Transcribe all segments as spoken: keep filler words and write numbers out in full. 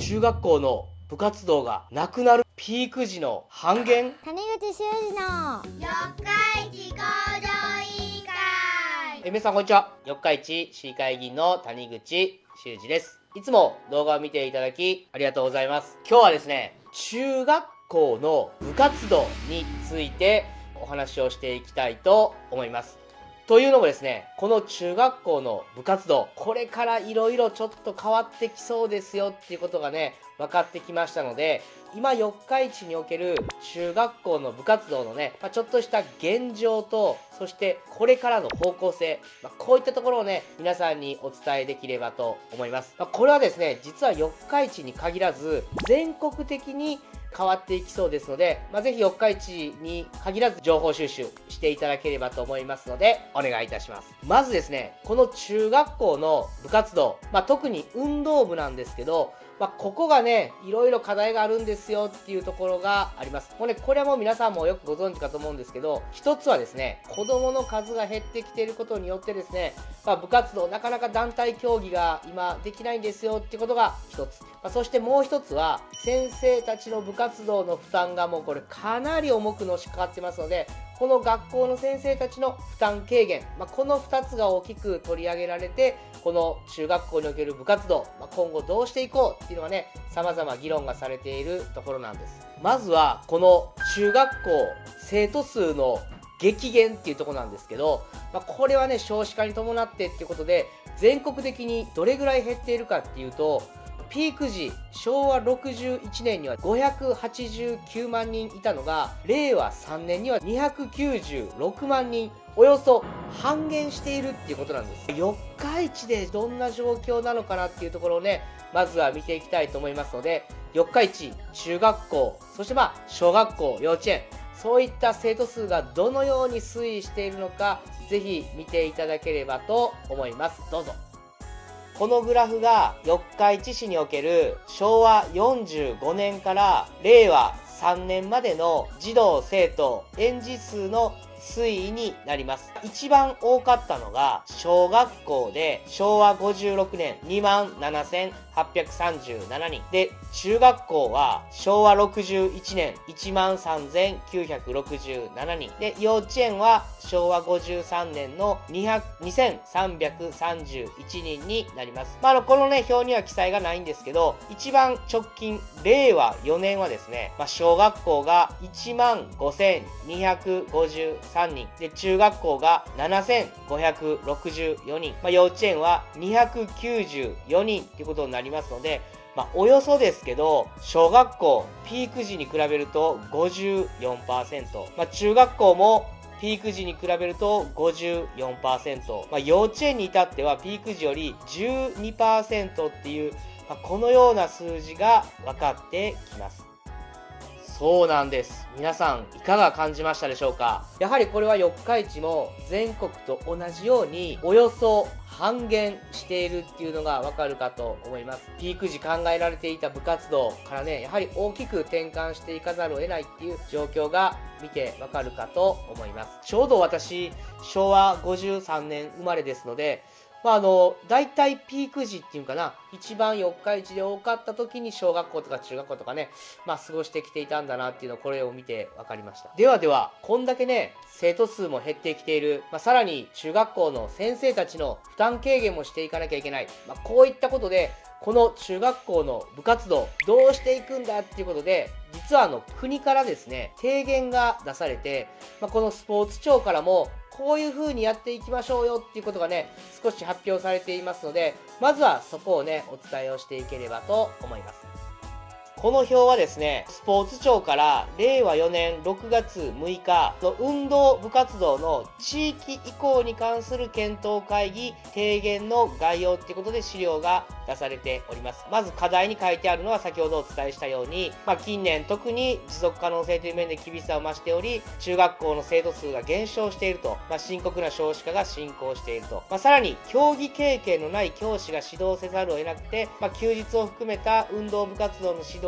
中学校の部活動がなくなる、ピーク時の半減。 谷口修二の四日市向上委員会。 え皆さんこんにちは。四日市市議会議員の谷口修二です。いつも動画を見ていただきありがとうございます。今日はですね、中学校の部活動についてお話をしていきたいと思います。というのもですね、この中学校の部活動、これからいろいろちょっと変わってきそうですよっていうことがね、分かってきましたので、今四日市における中学校の部活動のね、まあ、ちょっとした現状と、そしてこれからの方向性、まあ、こういったところをね、皆さんにお伝えできればと思います。まあ、これはですね、実は四日市に限らず、全国的に変わっていきそうですので、まあ、ぜひ四日市に限らず情報収集していただければと思いますので、お願いいたします。まずですね、この中学校の部活動、まあ、特に運動部なんですけど、まあ、ここがね、いろいろ課題があるんですよっていうところがあります。もうね、これはもう皆さんもよくご存知かと思うんですけど、一つはですね、子供の数が減ってきていることによってですね、まあ、部活動、なかなか団体競技が今できないんですよっていうことが一つ。まあ、そしてもう一つは、先生たちの部活動の負担がもうこれかなり重くのしかかってますので、この学校の先生たちの負担軽減、まあ、このふたつが大きく取り上げられて、この中学校における部活動、まあ、今後どうしていこうっていうのはね、様々議論がされているところなんです。まずは、この中学校生徒数の激減っていうところなんですけど、まあ、これはね、少子化に伴ってっていうことで、全国的にどれぐらい減っているかっていうと、ピーク時、しょうわろくじゅういちねんにはごひゃくはちじゅうきゅうまんにんいたのが、れいわさんねんにはにひゃくきゅうじゅうろくまんにん、およそ半減しているっていうことなんです。四日市でどんな状況なのかなっていうところをね、まずは見ていきたいと思いますので、四日市中学校、そしてまあ小学校、幼稚園、そういった生徒数がどのように推移しているのか、ぜひ見ていただければと思います。どうぞ。このグラフが四日市市におけるしょうわよんじゅうごねんかられいわさんねんまでの児童生徒園児数の推移になります。一番多かったのが小学校でしょうわごじゅうろくねんにまんななせんはっぴゃくさんじゅうななにんで、中学校はしょうわろくじゅういちねんいちまんさんぜんきゅうひゃくろくじゅうななにんで、幼稚園はしょうわごじゅうさんねんのにせんさんびゃくさんじゅういちにんになります。まあ、あのこのね表には記載がないんですけど、一番直近れいわよねんはですね、まあ、小学校がいちまんごせんにひゃくごじゅうさんにんで、中学校がななせんごひゃくろくじゅうよにん、まあ、幼稚園はにひゃくきゅうじゅうよにんということになりますので、まあ、およそですけど、小学校ピーク時に比べると ごじゅうよんパーセント、まあ、中学校もピーク時に比べると ごじゅうよんパーセント、まあ、幼稚園に至ってはピーク時より じゅうにパーセント っていう、まあ、このような数字が分かってきます。そうなんです。皆さんいかが感じましたでしょうか。やはりこれは四日市も全国と同じようにおよそ半減しているっていうのがわかるかと思います。ピーク時考えられていた部活動からね、やはり大きく転換していかざるを得ないっていう状況が見てわかるかと思います。ちょうど私、しょうわごじゅうさんねん生まれですので、まああの、大体ピーク時っていうかな、一番四日市で多かった時に小学校とか中学校とかね、まあ過ごしてきていたんだなっていうのをこれを見て分かりました。ではでは、こんだけね、生徒数も減ってきている、まあ、さらに中学校の先生たちの負担軽減もしていかなきゃいけない。まあ、こういったことで、この中学校の部活動、どうしていくんだっていうことで、実はあの国からですね、提言が出されて、まあ、このスポーツ庁からも、こういう風にやっていきましょうよっていうことがね、少し発表されていますので、まずはそこをね、お伝えをしていければと思います。この表はですね、スポーツ庁かられいわよねんろくがつむいかの運動部活動の地域移行に関する検討会議提言の概要っていうことで資料が出されております。まず課題に書いてあるのは先ほどお伝えしたように、まあ、近年特に持続可能性という面で厳しさを増しており、中学校の生徒数が減少していると、まあ、深刻な少子化が進行していると、まあ、さらに競技経験のない教師が指導せざるを得なくて、まあ、休日を含めた運動部活動の指導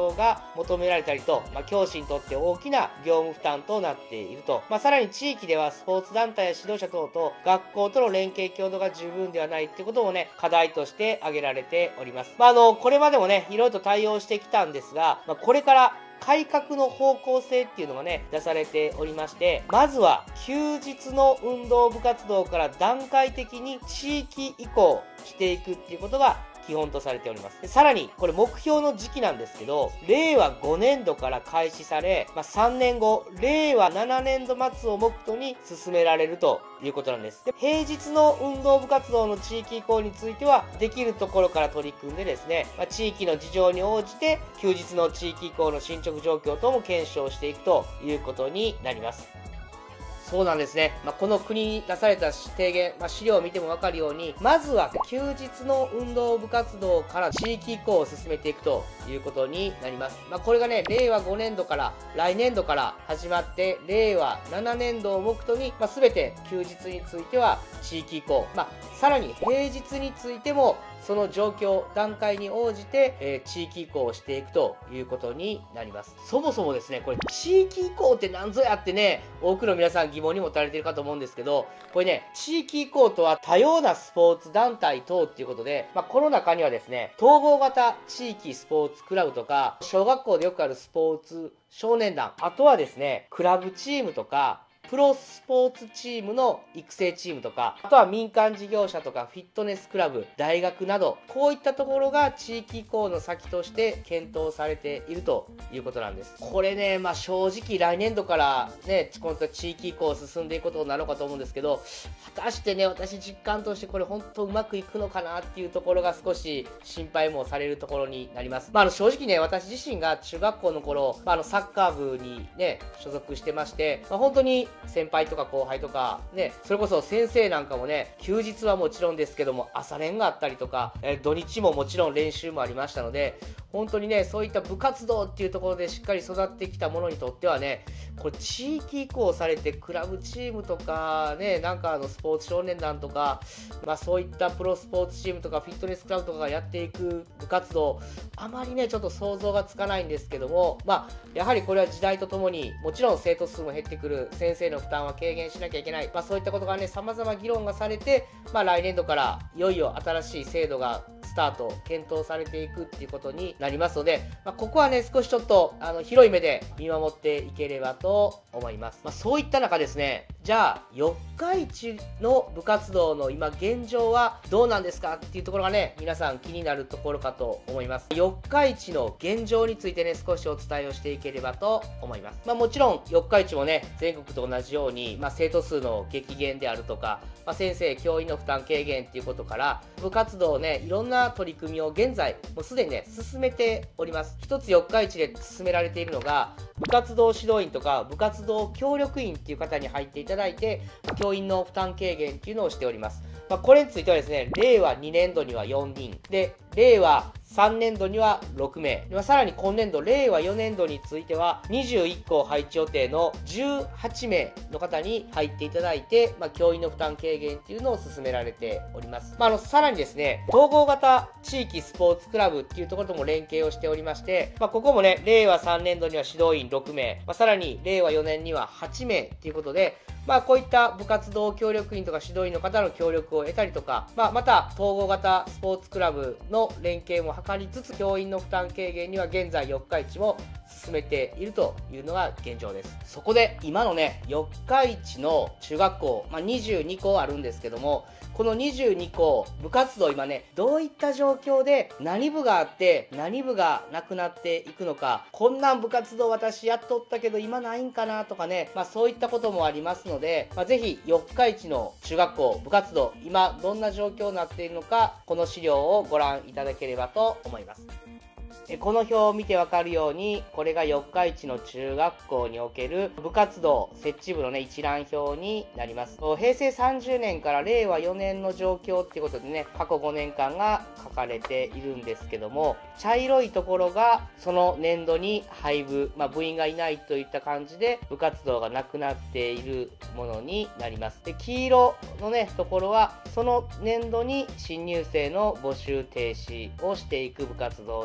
動が求められたりと、まあ、教師にとって大きな業務負担となっていると。まあ、さらに地域ではスポーツ団体や指導者等と学校との連携協働が十分ではないっていうこともね、課題として挙げられております。まあ、あの、これまでもね、いろいろと対応してきたんですが、まあ、これから改革の方向性っていうのがね、出されておりまして、まずは休日の運動部活動から段階的に地域移行していくっていうことが基本とされております。でさらに、これ目標の時期なんですけど、れいわごねんどから開始され、まあ、さんねんご、れいわななねんど末を目途に進められるということなんです。で平日の運動部活動の地域移行については、できるところから取り組んでですね、まあ、地域の事情に応じて、休日の地域移行の進捗状況等も検証していくということになります。そうなんですね。まあ、この国に出された提言、まあ、資料を見ても分かるように、まずは休日の運動部活動から地域移行を進めていくということになります。まあ、これがね、れいわごねんどから、来年度から始まって、れいわななねんどを目途に、まあ、全て休日については地域移行、まあ、さらに平日についても、その状況、段階に応じて、えー、地域移行をしていくということになります。そもそもですね、これ地域移行って何ぞやってね、多くの皆さん疑問に持たれているかと思うんですけど、これね、地域移行とは多様なスポーツ団体等っていうことで、まあ、この中にはですね、統合型地域スポーツクラブとか、小学校でよくあるスポーツ少年団、あとはですね、クラブチームとか、プロスポーツチームの育成チームとか、あとは民間事業者とかフィットネスクラブ、大学など、こういったところが地域移行の先として検討されているということなんです。これね、まあ正直来年度からね、この地域移行進んでいくことになるのかと思うんですけど、果たしてね、私実感としてこれ本当うまくいくのかなっていうところが少し心配もされるところになります。まああの正直ね、私自身が中学校の頃、まあ、あのサッカー部にね、所属してまして、まあ、本当に先輩とか後輩とかね、それこそ先生なんかもね、休日はもちろんですけども朝練があったりとか、えー、土日ももちろん練習もありましたので、本当にね、そういった部活動っていうところでしっかり育ってきたものにとってはね、これ地域移行されてクラブチームとかね、なんかあのスポーツ少年団とか、まあそういったプロスポーツチームとかフィットネスクラブとかがやっていく部活動、あまりねちょっと想像がつかないんですけども、まあやはりこれは時代とともにもちろん生徒数も減ってくる、先生の負担は軽減しなきゃいけない、まあそういったことがね様々議論がされて、まあ来年度からいよいよ新しい制度がスタート検討されていくっていうことになりますので、まあ、ここはね少しちょっとあの広い目で見守っていければと思います。まあ、そういった中ですね、じゃあ四日市の部活動の今現状はどうなんですかっていうところがね、皆さん気になるところかと思います。四日市の現状についてね少しお伝えをしていければと思います。まあ、もちろん四日市もね全国と同じように、まあ、生徒数の激減であるとか、まあ、先生教員の負担軽減っていうことから部活動ねいろんな取り組みを現在もうすでにね進めております。一つ四日市で進められているのが、部活動指導員とか部活動協力員っていう方に入っていただいて教員の負担軽減っていうのをしております。まあ、これについてはですね、れいわにねんどにはよにんで、れいわさんねんどにはろくめい、でさらに今年度れいわよねんどについてはにじゅういっこう配置予定のじゅうはちめいの方に入っていただいて、まあ、教員の負担軽減っていうのを進められております。まあ、あのさらにですね、統合型地域スポーツクラブっていうところとも連携をしておりまして、まあ、ここもねれいわさんねんどには指導員ろくめい、まあ、さらにれいわよねんにははちめいっていうことで、まあこういった部活動協力員とか指導員の方の協力を得たりとか、まあまた統合型スポーツクラブの連携も図りつつ、教員の負担軽減には現在四日市も進めているというのが現状です。そこで今のね四日市の中学校、まあ、にじゅうにこあるんですけども、このにじゅうにこ部活動今ねどういった状況で何部があって何部がなくなっていくのか、こんな部活動私やっとったけど今ないんかなとかね、まあそういったこともありますので、まあ、ぜひ四日市の中学校部活動今どんな状況になっているのか、この資料をご覧いただければと思います。この表を見てわかるように、これが四日市の中学校における部活動設置部のね一覧表になります。へいせいさんじゅうねんかられいわよねんの状況っていうことでね、過去ごねんかんが書かれているんですけども、茶色いところがその年度に廃部、まあ、部員がいないといった感じで部活動がなくなっているものになります。で黄色のねところはその年度に新入生の募集停止をしていく部活動になります。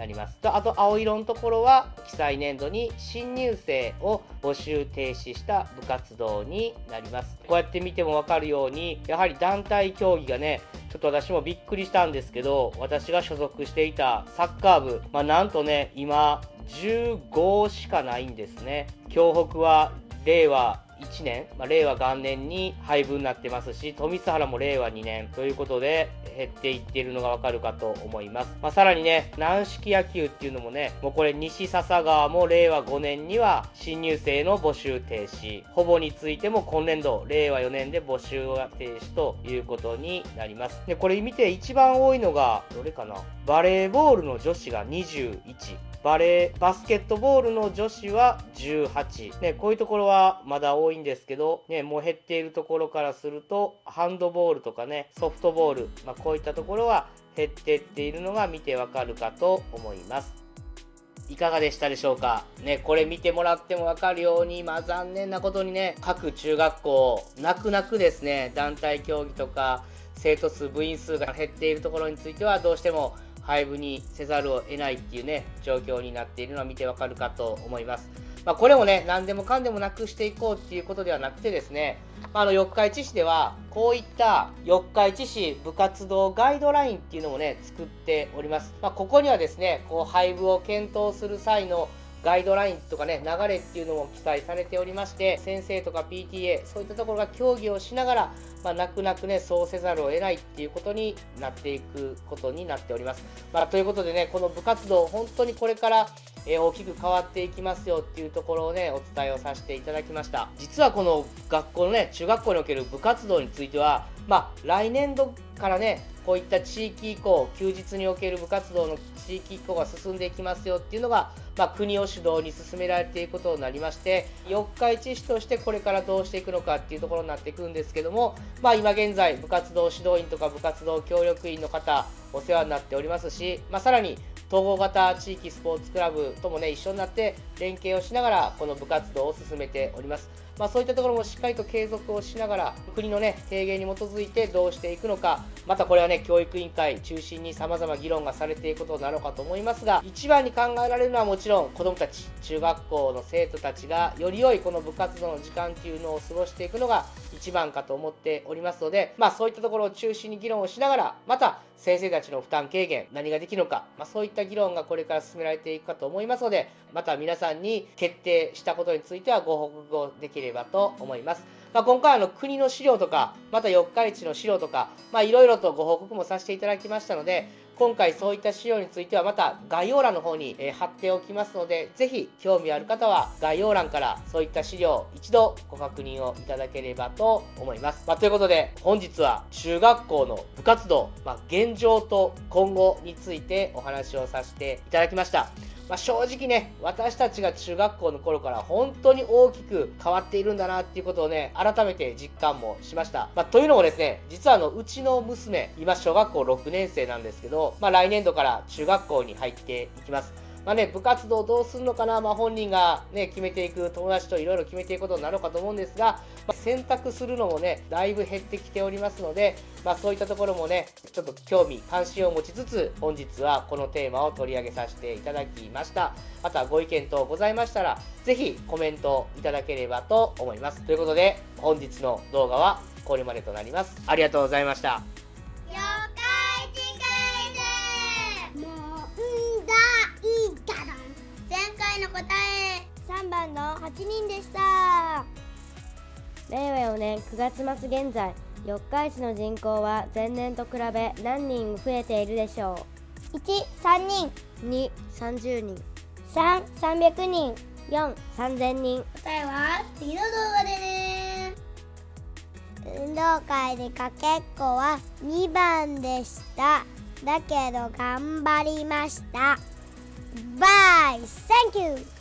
なります。とあと青色のところは記載年度に新入生を募集停止した部活動になります。こうやって見ても分かるように、やはり団体競技がね、ちょっと私もびっくりしたんですけど、私が所属していたサッカー部、まあ、なんとね今じゅうごしかないんですね。京北は令和いちねん、まあ、令和元年に廃部になってますし、富津原も令和にねんということで減っていっているのがわかるかと思います。まあ、さらにね、軟式野球っていうのもね、もうこれ西笹川も令和ごねんには新入生の募集停止、ほぼについても今年度令和よねんで募集停止ということになります。でこれ見て一番多いのがどれかな、バレーボールの女子がにじゅういち、バレーバスケットボールの女子はじゅうはち、ね、こういうところはまだ多いんですけど、ね、もう減っているところからするとハンドボールとかね、ソフトボール、まあ、こういったところは減っていっているのが見てわかるかと思います。いかがでしたでしょうかね。これ見てもらってもわかるように、まあ残念なことにね、各中学校泣く泣くですね、団体競技とか生徒数部員数が減っているところについてはどうしても廃部にせざるを得ないっていうね状況になっているのは見てわかるかと思います。まあ、これもね何でもかんでもなくしていこうっていうことではなくてですね、まあ、あの四日市市ではこういった四日市市部活動ガイドラインっていうのもね作っております。まあ、ここにはですねこう廃部を検討する際のガイドラインとかね流れっていうのも記載されておりまして、先生とか ピーティーエー そういったところが協議をしながら、まあ、泣く泣くねそうせざるを得ないっていうことになっていくことになっております。まあ、ということでね、この部活動本当にこれからえー、大きく変わっていきますよっていうところをねお伝えをさせていただきました。実はこの学校のね中学校における部活動については、まあ来年度からねこういった地域移行、休日における部活動の地域移行が進んでいきますよっていうのが、まあ、国を主導に進められていくことになりまして、四日市市としてこれからどうしていくのかっていうところになっていくんですけども、まあ今現在部活動指導員とか部活動協力員の方お世話になっておりますし、まあ、さらに統合型地域スポーツクラブともね一緒になって連携をしながらこの部活動を進めております。まあ、そういったところもしっかりと継続をしながら国のね提言に基づいてどうしていくのか、またこれはね教育委員会中心に様々議論がされていくことになるかと思いますが、一番に考えられるのはもちろん子どもたち、中学校の生徒たちがより良いこの部活動の時間っていうのを過ごしていくのが一番かと思っておりますので、まあそういったところを中心に議論をしながら、また先生たちの負担軽減何ができるのか、まあ、そういった議論がこれから進められていくかと思いますので、また皆さんに決定したことについてはご報告をできればと思います。まあ、今回あの国の資料とかまた四日市の資料とかいろいろとご報告もさせていただきましたので、今回そういった資料についてはまた概要欄の方に、えー、貼っておきますので、ぜひ興味ある方は概要欄からそういった資料一度ご確認をいただければと思います。まあ、ということで本日は中学校の部活動、まあ、現状と今後についてお話をさせていただきました。まあ、正直ね私たちが中学校の頃から本当に大きく変わっているんだなっていうことをね改めて実感もしました。まあ、というのもですね、実はあのうちの娘今小学校ろくねん生なんですけど、まあ、来年度から中学校に入っていきます。まあね、部活動どうするのかな、まあ、本人が、ね、決めていく、友達といろいろ決めていくことになるかと思うんですが、まあ、選択するのもねだいぶ減ってきておりますので、まあ、そういったところもねちょっと興味関心を持ちつつ本日はこのテーマを取り上げさせていただきました。またご意見等ございましたらぜひコメントいただければと思います。ということで本日の動画はこれまでとなります。ありがとうございました。 四日市クイズ。もうんだいいだろ。前回の答えさんばんのはちにんでした。れいわよねんくがつまつ現在、四日市の人口は前年と比べ何人増えているでしょいち、さんにん、 う。に、さんじゅうにん。 さん、さんびゃくにん。 よん、さんぜんにん。 答えは次の動画でね。運動会でかけっこはにばんでした。だけど頑張りました。バイ、センキュー。